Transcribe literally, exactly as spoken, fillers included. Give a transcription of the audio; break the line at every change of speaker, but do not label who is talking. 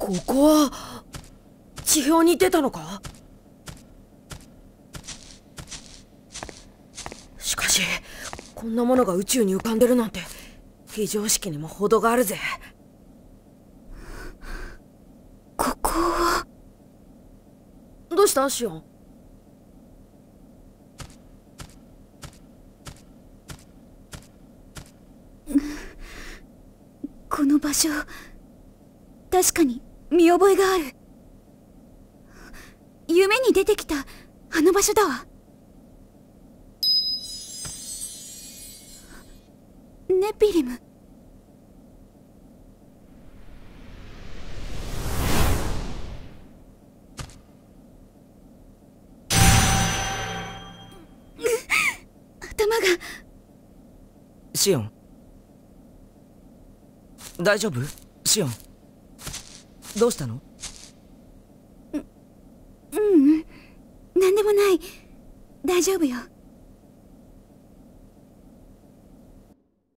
ここは地表に出たのか？しかしこんなものが宇宙に浮かんでるなんて非常識にも程があるぜ。
ここは。
どうしたシオン？
この場所、確かに見覚えがある。夢に出てきたあの場所だわ。ネピリム。頭が。
シオン、大丈夫？シオン、どうしたの？
う、ううん、なんでもない。大丈夫よ。